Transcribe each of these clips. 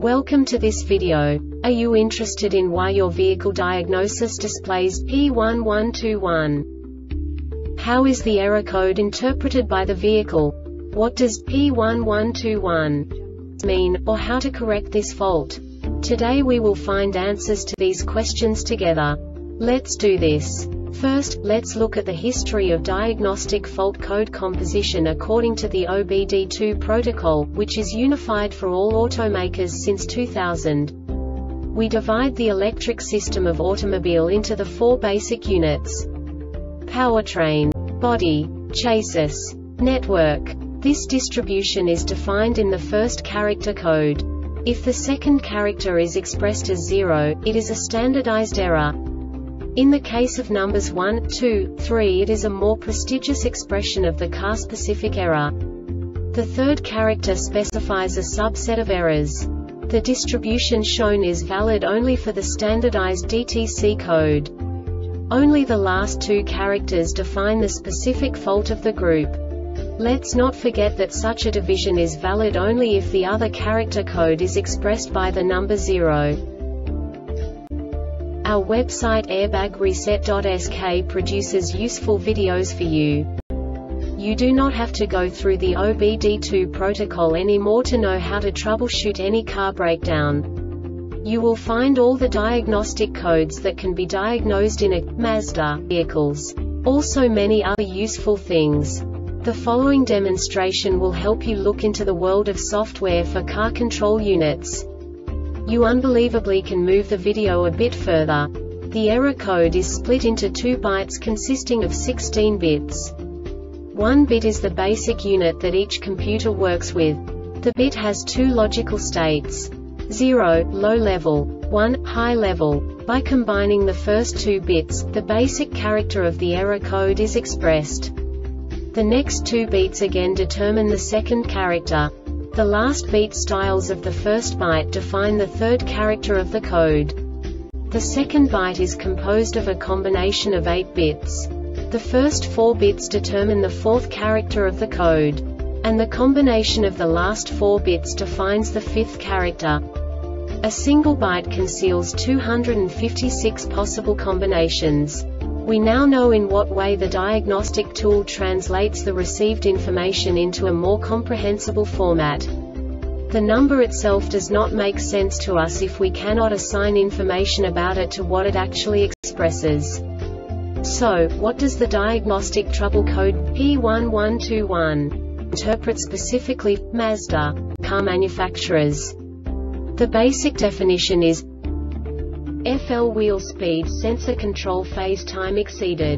Welcome to this video. Are you interested in why your vehicle diagnosis displays P1121? How is the error code interpreted by the vehicle? What does P1121 mean, or how to correct this fault? Today we will find answers to these questions together. Let's do this. First, let's look at the history of diagnostic fault code composition according to the OBD2 protocol, which is unified for all automakers since 2000. We divide the electric system of automobile into the four basic units: powertrain, body, chassis, network. This distribution is defined in the first character code. If the second character is expressed as 0, it is a standardized error. In the case of numbers 1, 2, 3, it is a more prestigious expression of the car-specific error. The third character specifies a subset of errors. The distribution shown is valid only for the standardized DTC code. Only the last two characters define the specific fault of the group. Let's not forget that such a division is valid only if the other character code is expressed by the number 0. Our website airbagreset.sk produces useful videos for you. You do not have to go through the OBD2 protocol anymore to know how to troubleshoot any car breakdown. You will find all the diagnostic codes that can be diagnosed in a Mazda vehicles. Also many other useful things. The following demonstration will help you look into the world of software for car control units. You unbelievably can move the video a bit further. The error code is split into 2 bytes consisting of 16 bits. 1 bit is the basic unit that each computer works with. The bit has 2 logical states: 0, low level, 1, high level. By combining the first 2 bits, the basic character of the error code is expressed. The next 2 beats again determine the second character. The last beat styles of the first byte define the third character of the code. The second byte is composed of a combination of 8 bits. The first 4 bits determine the fourth character of the code. And the combination of the last 4 bits defines the fifth character. A single byte conceals 256 possible combinations. We now know in what way the diagnostic tool translates the received information into a more comprehensible format. The number itself does not make sense to us if we cannot assign information about it to what it actually expresses. So, what does the diagnostic trouble code P1121 interpret specifically for Mazda car manufacturers? The basic definition is FL wheel speed sensor control phase time exceeded.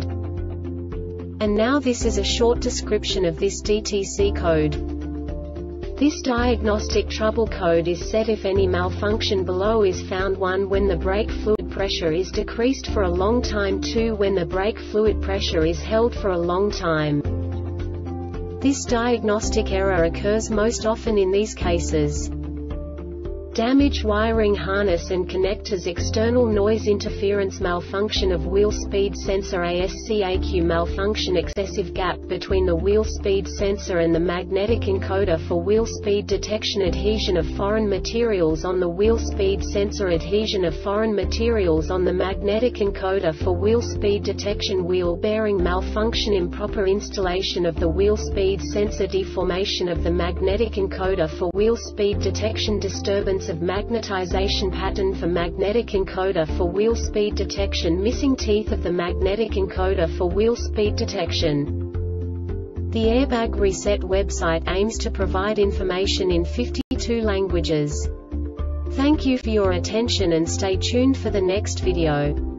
And now this is a short description of this DTC code. This diagnostic trouble code is set if any malfunction below is found: 1, when the brake fluid pressure is decreased for a long time; 2, when the brake fluid pressure is held for a long time. This diagnostic error occurs most often in these cases: damaged wiring harness and connectors, external noise interference, malfunction of wheel speed sensor, ASCAQ malfunction, excessive gap between the wheel speed sensor and the magnetic encoder for wheel speed detection, adhesion of foreign materials on the wheel speed sensor, adhesion of foreign materials on the magnetic encoder for wheel speed detection, wheel bearing malfunction, improper installation of the wheel speed sensor, deformation of the magnetic encoder for wheel speed detection, disturbance of magnetization pattern for magnetic encoder for wheel speed detection, missing teeth of the magnetic encoder for wheel speed detection. The Airbag Reset website aims to provide information in 52 languages. Thank you for your attention and stay tuned for the next video.